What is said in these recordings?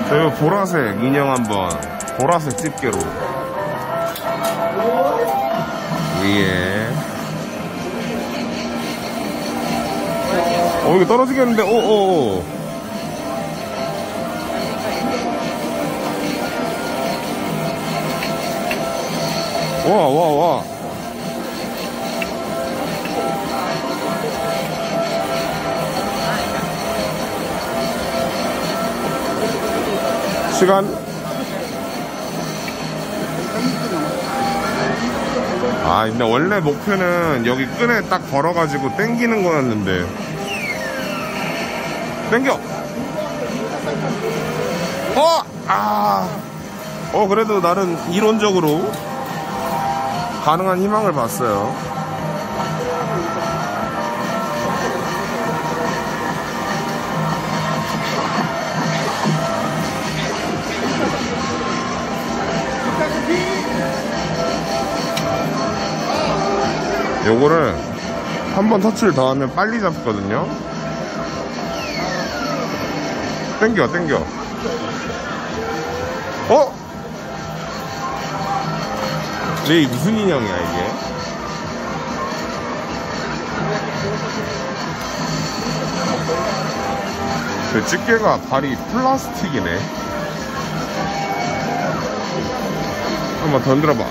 저 보라색 인형 한번, 보라색 집게로 위에. 이거 떨어지겠는데. 오오오. 와. 시간? 근데 원래 목표는 여기 끈에 딱 걸어가지고 당기는 거였는데. 당겨! 그래도 나름 이론적으로 가능한 희망을 봤어요. 요거를 한번 터치를 더 하면 빨리 잡거든요. 당겨. 이게 무슨 인형이야 이게? 그 집게가 발이 플라스틱이네. 한번 던져봐.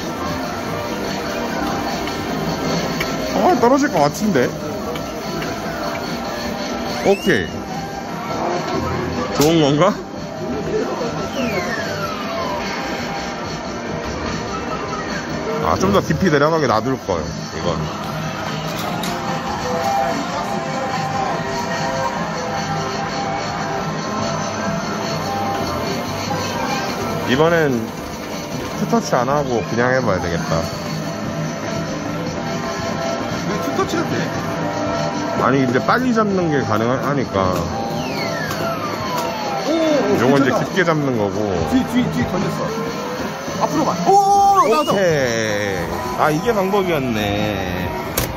떨어질 것 같은데. 오케이. 좋은 건가? 좀 더 깊이 내려가게 놔둘 거예요, 이건. 이번엔 투터치 안 하고 그냥 해봐야 되겠다. 왜 투터치가 돼? 아니, 근데 빨리 잡는 게 가능하니까. 요건 이제 깊게 잡는 거고. 뒤 던졌어. 앞으로 가. 나도. 오케이. 이게 방법이었네.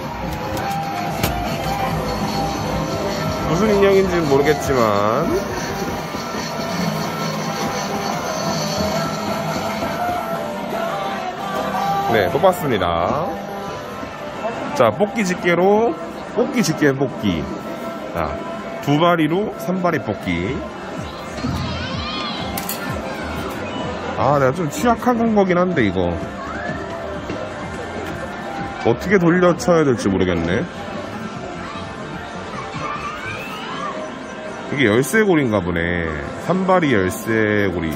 무슨 인형인지는 모르겠지만. 네, 뽑았습니다. 자, 뽑기 집게로, 뽑기 집게 뽑기. 자, 2바리로 3바리 뽑기. 내가 좀 취약한 거긴 한데, 이거. 어떻게 돌려쳐야 될지 모르겠네. 이게 열쇠고리인가 보네. 3바리 열쇠고리.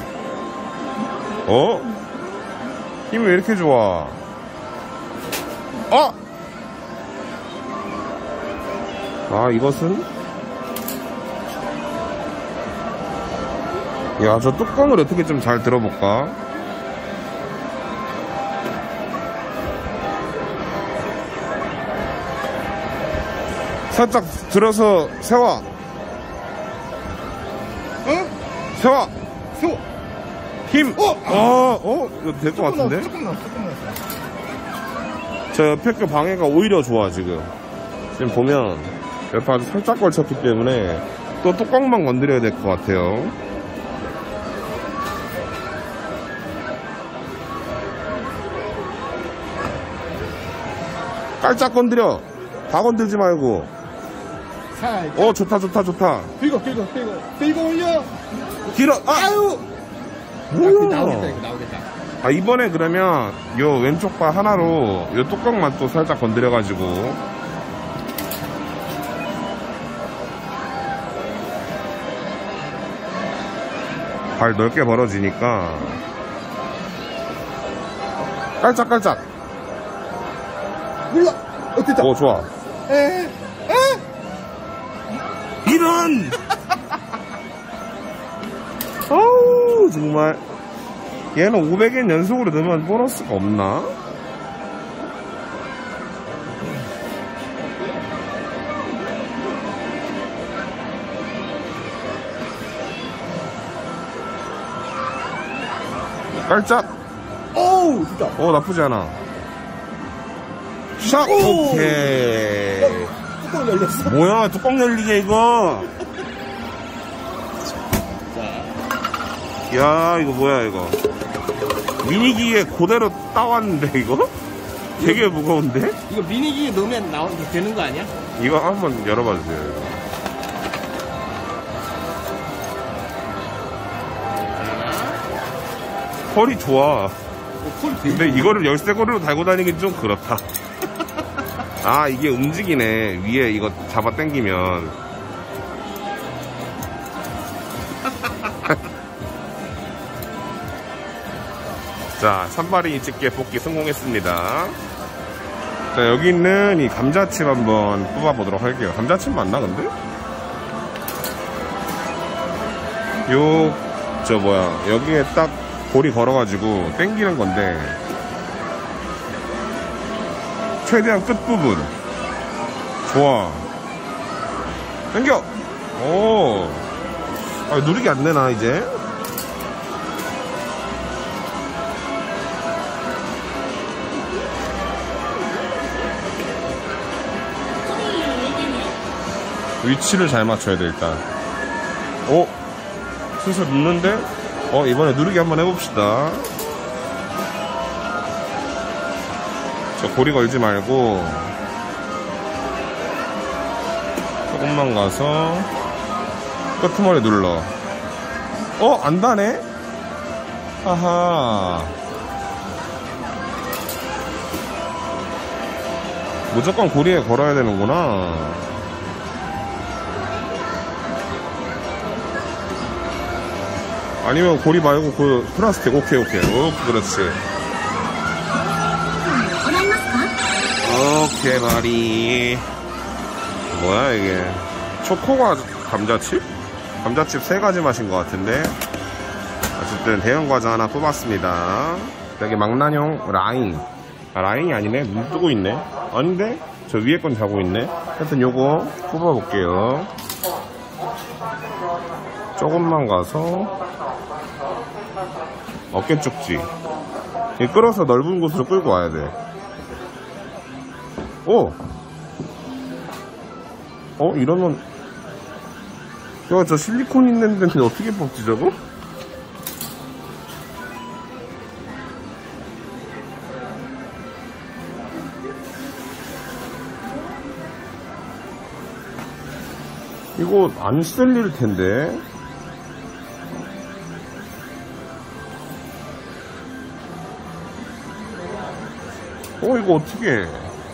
힘이 왜 이렇게 좋아? 이것은? 야, 저 뚜껑을 어떻게 좀 잘 들어볼까? 살짝 들어서 세워. 세워. 힘. 이거 될 것 같은데? 조금 나왔어. 저 옆에 거 방해가 오히려 좋아, 지금. 지금 보면 옆에 아주 살짝 걸쳤기 때문에 또 뚜껑만 건드려야 될 것 같아요. 깔짝 건드려. 다 건들지 말고. 살짝. 좋다. 들고 올려. 길어. 아유. 뭐야? 나오겠다. 이번에 그러면 요 왼쪽 발 하나로 요 뚜껑만 또 살짝 건드려가지고. 발 넓게 벌어지니까. 깔짝. 몰라. 됐다. 좋아. 이런! 정말. 얘는 500엔 연속으로 넣으면 보너스가 없나? 깔짝! 진짜. 나쁘지 않아. 샥! 오케이. 뚜껑 열렸어. 뭐야, 뚜껑 열리게, 이거. 야, 이거 뭐야, 이거. 미니기에 그대로 따왔는데, 이거? 되게 무거운데? 이거 미니기에 넣으면 되는 거 아니야? 이거 한번 열어봐 주세요. 이거. 펄이 좋아. 근데 이거를 열쇠고리로 달고 다니긴 좀 그렇다. 아, 이게 움직이네. 위에 이거 잡아 당기면. 자, 산발이 집게 뽑기 성공했습니다. 자, 여기 있는 이 감자칩 한번 뽑아보도록 할게요. 감자칩 맞나, 근데? 여기에 딱 고리 걸어가지고 당기는 건데, 최대한 끝부분. 좋아. 당겨! 오. 아, 누르기 안 되나, 이제? 위치를 잘 맞춰야 돼, 일단. 오! 슬슬 눕는데? 이번에 누르기 한번 해봅시다. 저 고리 걸지 말고, 조금만 가서, 끄트머리 눌러. 안 다네? 아하. 무조건 고리에 걸어야 되는구나. 아니면 고리 말고 그 플라스틱. 오케이. 그렇지. 오케이, 마리. 뭐야 이게? 초코가 감자칩? 감자칩 3가지 맛인 것 같은데. 어쨌든 대형 과자 하나 뽑았습니다. 여기 망나뇽 라인. 라인이 아니네. 눈 뜨고 있네. 아닌데? 저 위에 건 자고 있네. 하여튼 요거 뽑아볼게요. 조금만 가서 어깨 쪽지. 끌어서 넓은 곳으로 끌고 와야 돼. 이러면, 야, 저 실리콘 있는 데는 어떻게 뽑지, 저거? 이거 안 쓸릴 텐데. 이거 어떻게 해?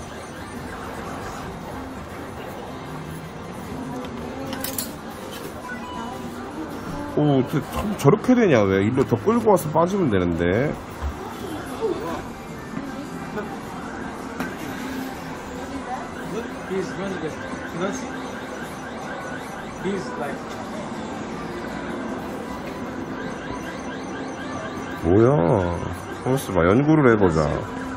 참 저렇게 되냐, 왜? 일로 더 끌고 와서 빠지면 되는데. 뭐야? 잠시 봐, 연구를 해보자.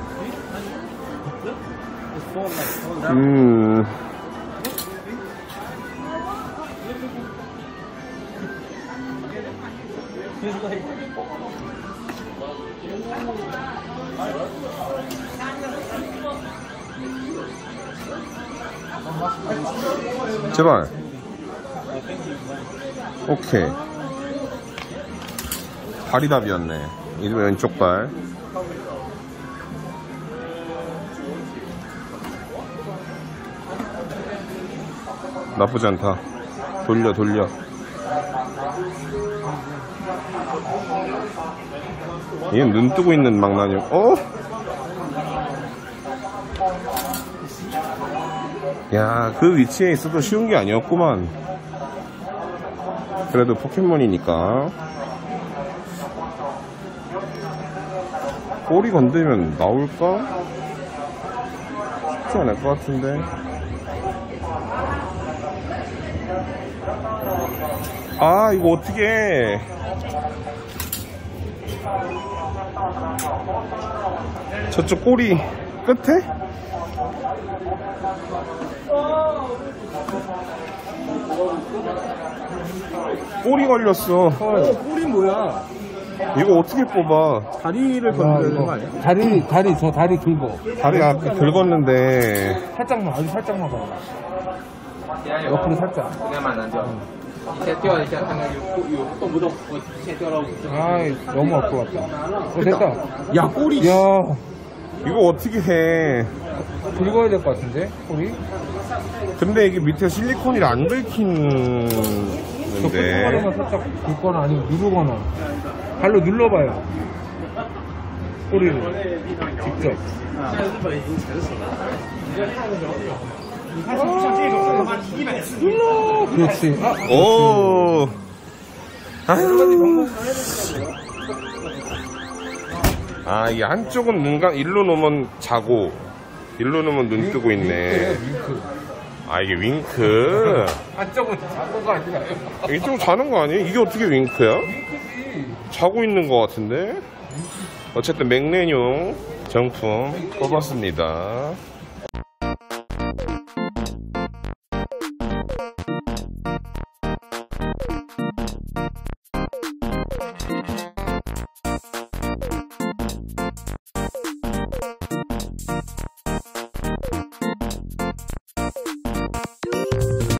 제발. 오케이. 발이 답이었네. 이제 왼쪽 발. 나쁘지 않다. 돌려. 얘는 눈 뜨고 있는 망나뇽. 야, 그 위치에 있어도 쉬운 게 아니었구만. 그래도 포켓몬이니까. 꼬리 건들면 나올까? 쉽지 않을 것 같은데. 아, 이거 어떡해. 저쪽 꼬리 끝에? 꼬리 걸렸어. 꼬리 뭐야? 이거 어떻게 뽑아? 다리를 건드려야 되는 거 아니야? 저 다리 길고. 다리 앞에 긁었는데. 살짝만, 아주 살짝만 봐. 옆으로 살짝. 先调一下，看看有动不动。我先调到5점. 아이, 너무 앞으로 왔다. 됐다. 야, 꼬리. 야, 이거 어떻게 해. 긁어야 될 것 같은데? 꼬리? 근데 이게 밑에 실리콘이 안 저 긁히는데. 끄덕거리면 살짝 긁거나 아니면 누르거나. 발로 눌러봐요. 꼬리를. 직접. 눌러! 그렇지. 아, 오. 아유. 아, 이 한쪽은 일로 놓으면 자고, 일로 놓으면 눈 뜨고 있네. 윙크. 아, 이게 윙크. 한쪽은 자고가 아니라요. 이쪽 자는 거 아니에요? 이게 어떻게 윙크야? 윙크지. 자고 있는 거 같은데? 어쨌든 맥레뇽 정품 뽑았습니다.